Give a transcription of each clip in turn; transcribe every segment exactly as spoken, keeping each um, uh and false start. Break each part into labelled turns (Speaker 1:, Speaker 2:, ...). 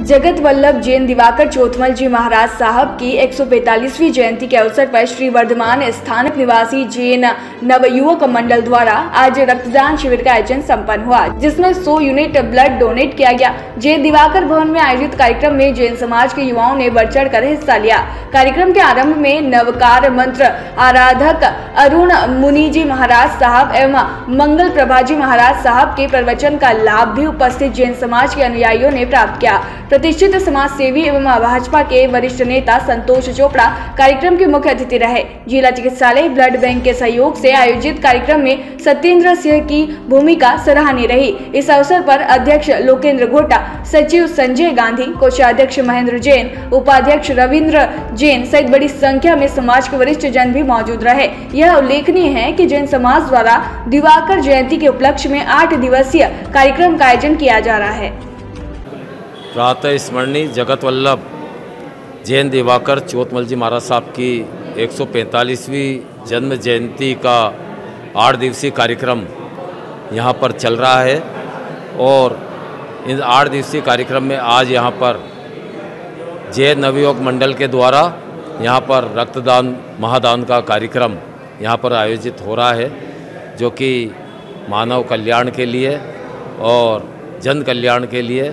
Speaker 1: जगत वल्लभ जैन दिवाकर चोथमल जी महाराज साहब की एक सौ पैंतालीसवीं जयंती के अवसर पर श्री वर्धमान स्थानिक निवासी जैन नवयुवक मंडल द्वारा आज रक्तदान शिविर का आयोजन संपन्न हुआ, जिसमें सौ यूनिट ब्लड डोनेट किया गया। जैन दिवाकर भवन में आयोजित कार्यक्रम में जैन समाज के युवाओं ने बढ़ चढ़ कर हिस्सा लिया। कार्यक्रम के आरंभ में नवकार मंत्र आराधक अरुण मुनि जी महाराज साहब एवं मंगल प्रभा जी महाराज साहब के प्रवचन का लाभ भी उपस्थित जैन समाज के अनुयायियों ने प्राप्त किया। प्रतिष्ठित समाज सेवी एवं भाजपा के वरिष्ठ नेता संतोष चोपड़ा कार्यक्रम के मुख्य अतिथि रहे। जिला चिकित्सालय ब्लड बैंक के सहयोग से आयोजित कार्यक्रम में सत्येंद्र सिंह की भूमिका सराहनीय रही। इस अवसर पर अध्यक्ष लोकेंद्र घोटा, सचिव संजय गांधी, कोषाध्यक्ष महेंद्र जैन, उपाध्यक्ष रविंद्र जैन सहित बड़ी संख्या में समाज के वरिष्ठ जन भी मौजूद रहे। यह उल्लेखनीय है कि जैन समाज द्वारा दिवाकर जयंती के उपलक्ष्य में आठ दिवसीय कार्यक्रम का आयोजन किया जा रहा है।
Speaker 2: प्रातः स्मरणीय जगत वल्लभ जैन दिवाकर चोथमल जी महाराज साहब की एक सौ पैंतालीसवीं जन्म जयंती का आठ दिवसीय कार्यक्रम यहाँ पर चल रहा है और इन आठ दिवसीय कार्यक्रम में आज यहाँ पर जैन नवयुवक मंडल के द्वारा यहाँ पर रक्तदान महादान का कार्यक्रम यहाँ पर आयोजित हो रहा है, जो कि मानव कल्याण के लिए और जन कल्याण के लिए,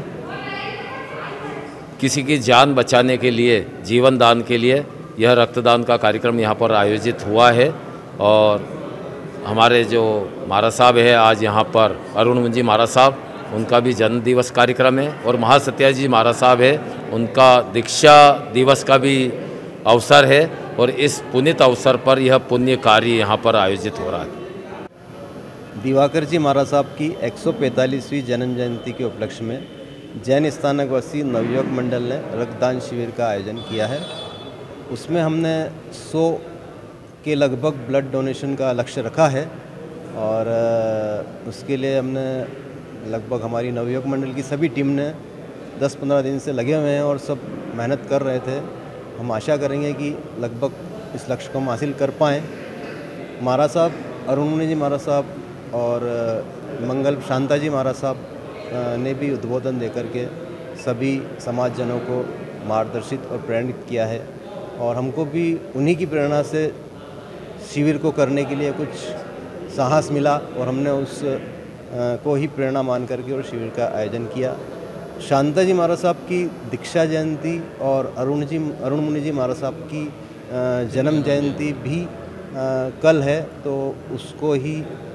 Speaker 2: किसी की जान बचाने के लिए, जीवन दान के लिए यह रक्तदान का कार्यक्रम यहाँ पर आयोजित हुआ है। और हमारे जो महाराज साहब है आज यहाँ पर अरुण मुनि जी महाराज साहब, उनका भी जन्म दिवस कार्यक्रम है और महासत्या जी महाराज साहब है, उनका दीक्षा दिवस का भी अवसर है और इस पुनीत अवसर पर यह पुण्य कार्य यहाँ पर आयोजित हो रहा है।
Speaker 3: दिवाकर जी महाराज साहब की एक सौ पैंतालीसवीं जन्म जयंती के उपलक्ष्य में जैन स्थानकवासी नवयुवक मंडल ने रक्तदान शिविर का आयोजन किया है। उसमें हमने सौ के लगभग ब्लड डोनेशन का लक्ष्य रखा है और उसके लिए हमने लगभग हमारी नवयुवक मंडल की सभी टीम ने दस पंद्रह दिन से लगे हुए हैं और सब मेहनत कर रहे थे। हम आशा करेंगे कि लगभग इस लक्ष्य को हम हासिल कर पाएँ। महाराज साहब अरुण मुनि जी महाराज साहब और मंगल शांता जी महाराज साहब ने भी उद्बोधन देकर के सभी समाजजनों को मार्गदर्शित और प्रेरित किया है और हमको भी उन्हीं की प्रेरणा से शिविर को करने के लिए कुछ साहस मिला और हमने उस को ही प्रेरणा मान करके और शिविर का आयोजन किया। शांता जी महाराज साहब की दीक्षा जयंती और अरुण जी अरुण मुनि जी महाराज साहब की जन्म जयंती भी कल है, तो उसको ही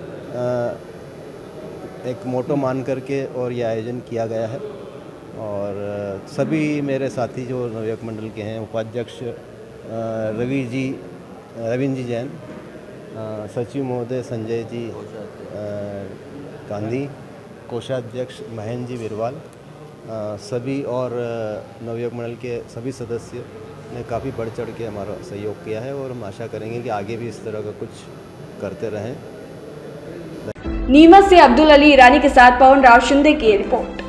Speaker 3: एक मोटो मान करके और ये आयोजन किया गया है। और सभी मेरे साथी जो नवयुवक मंडल के हैं, उपाध्यक्ष रवि जी रविंद्र जी जैन, सचिव महोदय संजय जी गांधी, कोषाध्यक्ष महेंद्र जी बिरवाल, सभी और नवयुवक मंडल के सभी सदस्य ने काफ़ी बढ़ चढ़ के हमारा सहयोग किया है और हम आशा करेंगे कि आगे भी इस तरह का कुछ करते रहें।
Speaker 1: नीमच से अब्दुल अली ईरानी के साथ पवन राव शिंदे की रिपोर्ट।